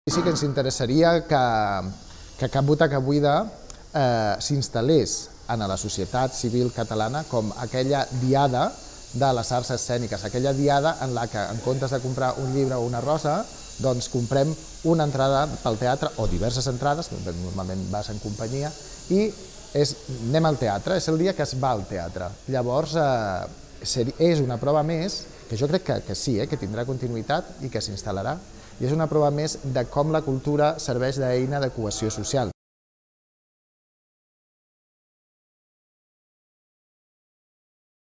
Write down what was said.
Sí que ens interessaria que Cap Butaca Buida s'instal·lés en la societat civil catalana com aquella diada de les arts escèniques, aquella diada en la que, en comptes de comprar un llibre o una rosa, doncs comprem una entrada pel teatre, o diverses entrades, normalment vas en companyia, i anem al teatre, és el dia que es va al teatre. Llavors, és una prova més, que jo crec que sí, que tindrà continuïtat i que s'instal·larà, i és una prova més de com la cultura serveix d'eina de cohesió social.